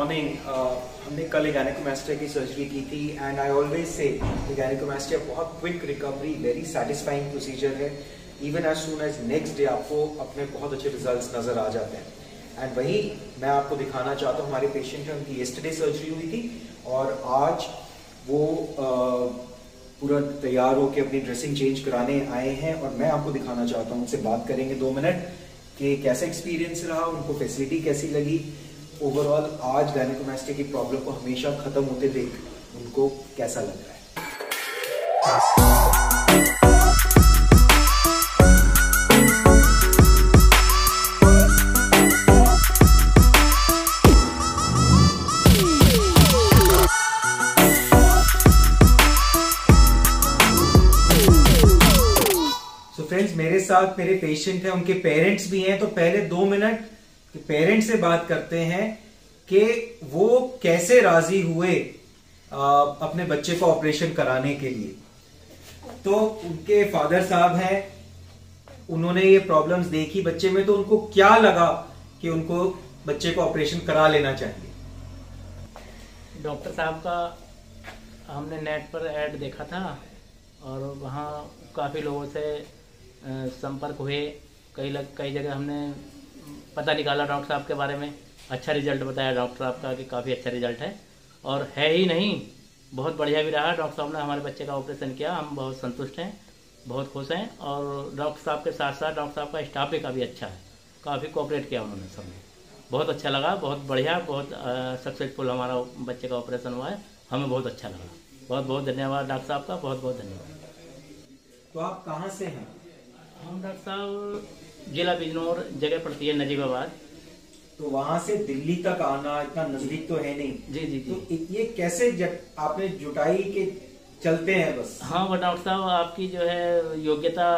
Morning हमने कल एक गायनेकोमास्टिया की सर्जरी की थी एंड आई ऑलवेज से गायनेकोमास्टिया बहुत quick recovery, very satisfying procedure है। Even as soon as next day आपको अपने बहुत अच्छे रिजल्ट्स नजर आ जाते हैं। एंड वही मैं आपको दिखाना चाहता हूँ, हमारे पेशेंट है, उनकी येस्टरडे सर्जरी हुई थी और आज वो पूरा तैयार होकर अपनी ड्रेसिंग चेंज कराने आए हैं और मैं आपको दिखाना चाहता हूँ, उनसे बात करेंगे 2 मिनट कि कैसा एक्सपीरियंस रहा, उनको फैसिलिटी कैसी लगी, ओवरऑल आज गायनेकोमास्टिया की प्रॉब्लम को हमेशा खत्म होते देख उनको कैसा लग रहा है। सो फ्रेंड्स, मेरे साथ मेरे पेशेंट हैं, उनके पेरेंट्स भी हैं, तो पहले 2 मिनट पेरेंट्स से बात करते हैं कि वो कैसे राजी हुए अपने बच्चे को ऑपरेशन कराने के लिए। तो उनके फादर साहब हैं, उन्होंने ये प्रॉब्लम्स देखी बच्चे में, तो उनको क्या लगा कि उनको बच्चे को ऑपरेशन करा लेना चाहिए। डॉक्टर साहब का हमने नेट पर ऐड देखा था और वहाँ काफ़ी लोगों से संपर्क हुए, कई जगह हमने पता निकाला डॉक्टर साहब के बारे में। अच्छा रिजल्ट बताया डॉक्टर साहब का कि काफ़ी अच्छा रिजल्ट है, और है ही नहीं, बहुत बढ़िया भी रहा। डॉक्टर साहब ने हमारे बच्चे का ऑपरेशन किया, हम बहुत संतुष्ट हैं, बहुत खुश हैं। और डॉक्टर साहब के साथ साथ डॉक्टर साहब का स्टाफ भी काफ़ी अच्छा है, काफ़ी कोऑपरेट किया उन्होंने सबने, बहुत अच्छा लगा, बहुत बढ़िया, बहुत सक्सेसफुल हमारा बच्चे का ऑपरेशन हुआ है, हमें बहुत अच्छा लगा। बहुत बहुत धन्यवाद डॉक्टर साहब का, बहुत बहुत धन्यवाद। तो आप कहाँ से हैं? हम डॉक्टर साहब जिला बिजनौर, जगह पड़ती है नजीबाबाद। तो वहां से दिल्ली तक आना इतना नजदीक तो है नहीं। जी जी जी। तो ये कैसे आपने जुटाई के चलते हैं बस? हाँ, वो डॉक्टर साहब आपकी जो है योग्यता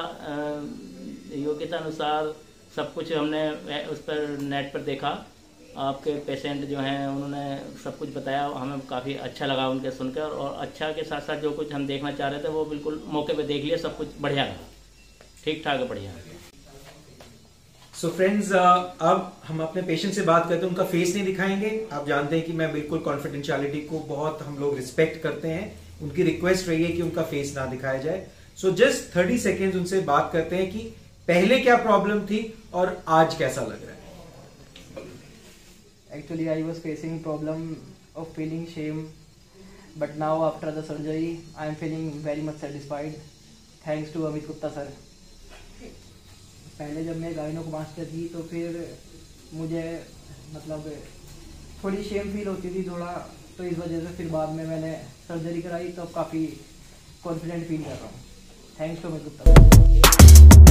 अनुसार सब कुछ हमने उस पर नेट पर देखा। आपके पेशेंट जो हैं उन्होंने सब कुछ बताया, हमें काफ़ी अच्छा लगा उनके सुनकर, और अच्छा के साथ साथ जो कुछ हम देखना चाह रहे थे वो बिल्कुल मौके पे देख लिया, सब कुछ बढ़िया रहा, ठीक ठाक है, बढ़िया। सो फ्रेंड्स, अब हम अपने पेशेंट से बात करते हैं, उनका फेस नहीं दिखाएंगे। आप जानते हैं कि मैं बिल्कुल कॉन्फिडेंशियलिटी को बहुत हम लोग रिस्पेक्ट करते हैं, उनकी रिक्वेस्ट रही है कि उनका फेस ना दिखाया जाए। सो जस्ट 30 सेकेंड्स उनसे बात करते हैं कि पहले क्या प्रॉब्लम थी और आज कैसा लग रहा है। Actually, I was facing problem of feeling shame, but now after the surgery, I am feeling very much satisfied. Thanks to Amit Gupta sir. पहले जब मैं गायनेकोमास्टिया थी तो फिर मुझे मतलब थोड़ी शेम फील होती थी थोड़ा, तो इस वजह से फिर बाद में मैंने सर्जरी कराई, तो काफ़ी कॉन्फिडेंट फील कर रहा हूँ। Thanks to Amit Gupta.